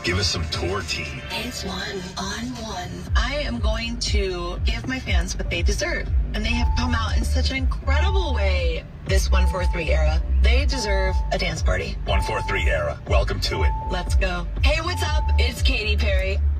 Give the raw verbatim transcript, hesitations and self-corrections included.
Give us some tour team. It's one on one. I am going to give my fans what they deserve. And they have come out in such an incredible way. This one four three era, they deserve a dance party. one four three era, welcome to it. Let's go. Hey, what's up? It's Katy Perry.